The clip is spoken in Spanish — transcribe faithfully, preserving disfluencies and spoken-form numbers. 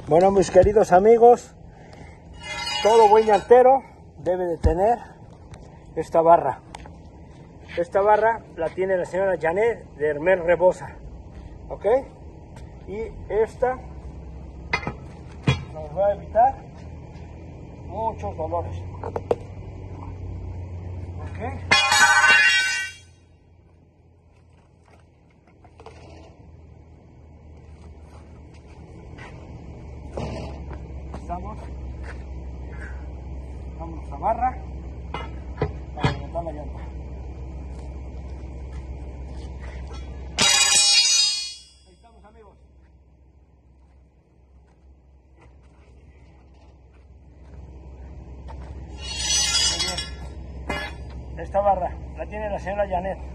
Bueno, mis queridos amigos, todo buen llantero debe de tener esta barra. Esta barra la tiene la señora Janet de Hermel Rebosa, ¿ok? Y esta nos va a evitar muchos dolores, ¿ok? Estamos, vamos a barra para levantar la llanta. Ahí estamos, amigos. Muy bien. Esta barra la tiene la señora Janet.